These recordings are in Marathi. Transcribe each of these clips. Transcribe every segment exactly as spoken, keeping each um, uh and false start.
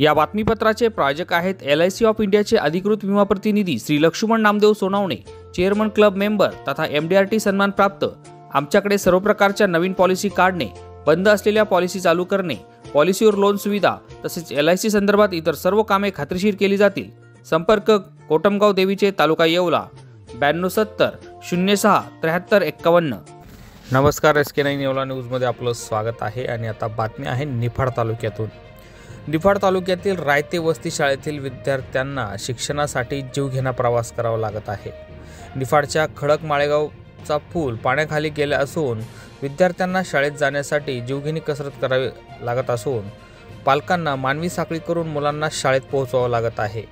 या बातमीपत्राचे प्रायोजक आहेत एल आय सी ऑफ इंडियाचे अधिकृत विमा प्रतिनिधी Shri Laxman Namdev Sonawane, chairman club member तथा एम डी आर टी सन्मान प्राप्त। आमच्याकडे सर्व प्रकारच्या नवीन पॉलिसी काढणे, बंद असलेल्या पॉलिसी चालू करणे, पॉलिसीवर लोन सुविधा तसेच एल आय सी संदर्भात इतर सर्व कामे खात्रीशीर केली जातील। संपर्क कोटमगाव देवीचे, तालुका येवला, ब्याण्णव सत्तर शून्य सहा त्र्याहत्तर एक्कावन्न। नमस्कार, एस के नाईन येवला न्यूजमध्ये आपलं स्वागत आहे। आणि आता बातमी आहे निफाड तालुक्यातून। निफाड तालुक्यातील रायते वस्ती शाळेतील विद्यार्थ्यांना शिक्षणासाठी जीवघेणा प्रवास करावा लागत आहे। निफाडच्या खडक माळेगावचा पूल पाण्याखाली गेला असून विद्यार्थ्यांना शाळेत जाण्यासाठी जीवघेणी कसरत करावी लागत असून पालकांना मानवी साखळी करून मुलांना शाळेत पोहोचवावं लागत आहे।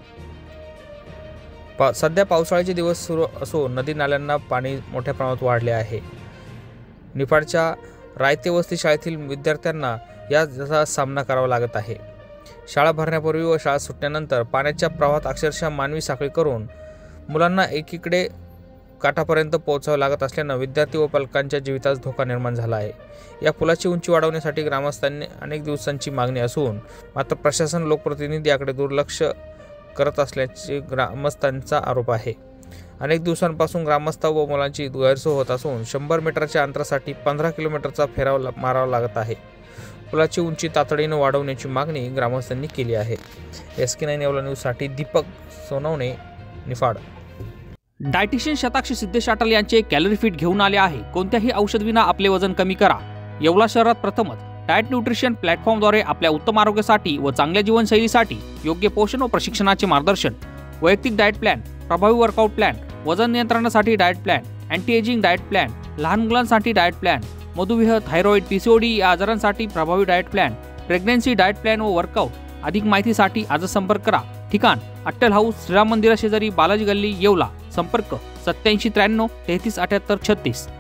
पा सध्या पावसाळ्याचे दिवस सुरू असून नदी नाल्यांना पाणी मोठ्या प्रमाणात वाढले आहे। निफाडच्या रायते वस्ती शाळेतील विद्यार्थ्यांना याचा सामना करावा लागत आहे। शाळा भरण्यापूर्वी व शाळा सुटल्यानंतर पाण्याच्या प्रवाहात अक्षरशः मानवी साखळी करून मुलांना एकीकडे काठापर्यंत पोहोचावं लागत असल्यानं विद्यार्थी व पालकांच्या जीवितास धोका निर्माण झाला आहे। या पुलाची उंची वाढवण्यासाठी ग्रामस्थांनी अनेक दिवसांची मागणी असून मात्र प्रशासन लोकप्रतिनिधी याकडे दुर्लक्ष करत असल्याचे ग्रामस्थांचा आरोप आहे। अनेक दिवसांपासून ग्रामस्थ व मुलांची गैरसोय होत असून शंभर मीटरच्या अंतरासाठी पंधरा किलोमीटरचा फेराव मारावा लागत आहे। पुलाची उंची तातडीने वाढवण्याची मागणी ग्रामस्थांनी केली आहे। एस के नाईन येवला न्यूजसाठी दीपक सोनवणे, निफाड। डायटिशियन शताक्षी सिद्धेश अटल यांचे कॅलरी फिट घेऊन आले आहे। कोणत्याही औषध विना आपले वजन कमी करा। येवला शहरात प्रथमच डाएट न्यूट्रिशन प्लॅटफॉर्मद्वारे आपल्या उत्तम आरोग्यासाठी व चांगल्या जीवनशैलीसाठी योग्य पोषण व प्रशिक्षणाचे मार्गदर्शन, वैयक्तिक डाएट प्लॅन, प्रभावी वर्कआउट प्लॅन, वजन नियंत्रणासाठी diet plan, anti ageing diet plan, लहान मुलांसाठी डाएट प्लॅन, मधुमेह, थायरॉइड, पीसीओडी या आजारांसाठी प्रभावी diet plan, pregnancy diet plan व वर्कआउट। अधिक माहितीसाठी आज संपर्क करा। ठिकाण अट्टल हाऊस, श्रीराम मंदिरा शेजारी, बालाजी गल्ली, येवला। संपर्क सत्याऐंशी त्र्याण्णव तेहतीस अठ्याहत्तर छत्तीस।